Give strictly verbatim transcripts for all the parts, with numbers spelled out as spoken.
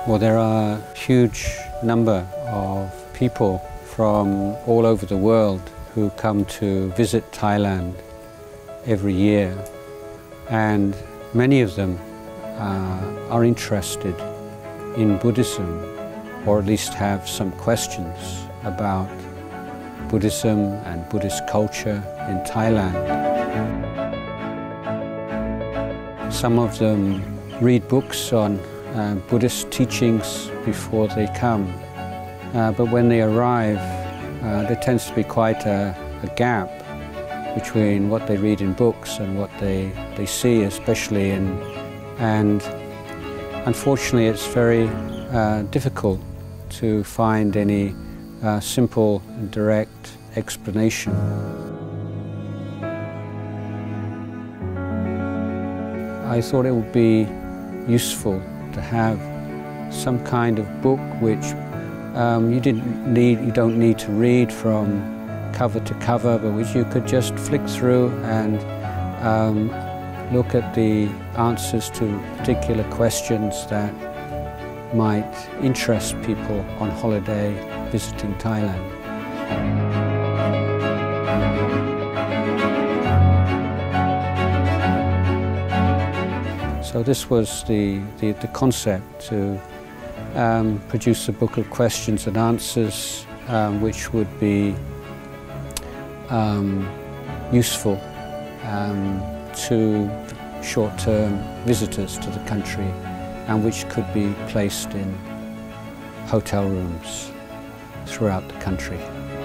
Well, there are a huge number of people from all over the world who come to visit Thailand every year, and many of them uh, are interested in Buddhism, or at least have some questions about Buddhism and Buddhist culture in Thailand. Some of them read books on uh, Buddhist teachings before they come, uh, but when they arrive, uh, there tends to be quite a, a gap between what they read in books and what they, they see, especially in, and unfortunately it's very uh, difficult to find any uh, simple and direct explanation. I thought it would be useful to have some kind of book which um, you didn't need, you don't need to read from cover to cover, but which you could just flick through and um, look at the answers to particular questions that might interest people on holiday visiting Thailand. So this was the, the, the concept, to um, produce a book of questions and answers um, which would be um, useful um, to short-term visitors to the country, and which could be placed in hotel rooms throughout the country.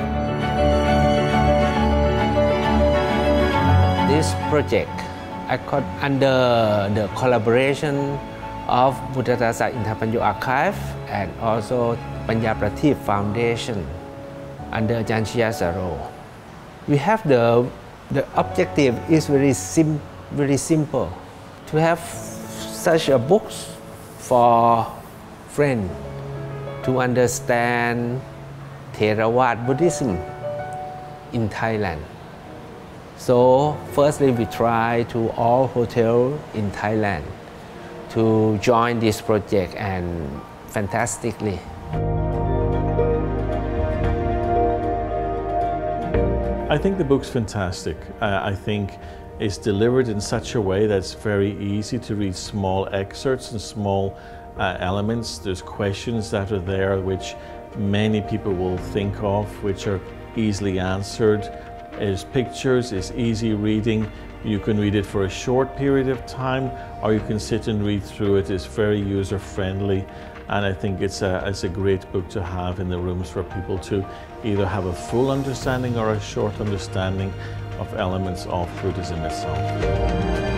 This project occurred under the collaboration of Buddhadasa in Thailand Archive and also Panya Prateep Foundation under Ajahn Jayasaro. We have the, the objective is very, sim, very simple, to have such a books for friends to understand Theravada Buddhism in Thailand. So firstly, we try to all hotels in Thailand to join this project, and fantastically. I think the book's fantastic. Uh, I think it's delivered in such a way that's very easy to read small excerpts and small uh, elements. There's questions that are there which many people will think of, which are easily answered. There's pictures, it's easy reading. You can read it for a short period of time, or you can sit and read through it. It's very user-friendly, and I think it's a, it's a great book to have in the rooms for people to either have a full understanding or a short understanding of elements of Buddhism itself.